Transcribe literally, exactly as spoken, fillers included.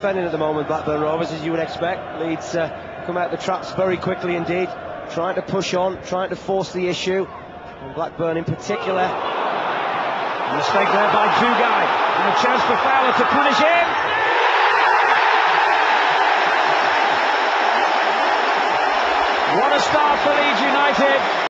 defending at the moment, Blackburn Rovers, as you would expect. Leeds uh, come out the traps very quickly indeed, trying to push on, trying to force the issue, and Blackburn in particular. A mistake there by Dugai, and a chance for Fowler to punish him. What a start for Leeds United.